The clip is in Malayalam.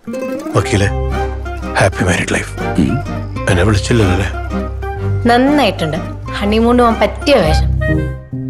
വക്കീലെ, ഹാപ്പി മാരീഡ് ലൈഫ്. എന്നെ വിളിച്ചില്ലല്ലേ? നന്നായിട്ടുണ്ട്. ഹണിമൂൺ പോകാൻ പറ്റിയ വേഷം.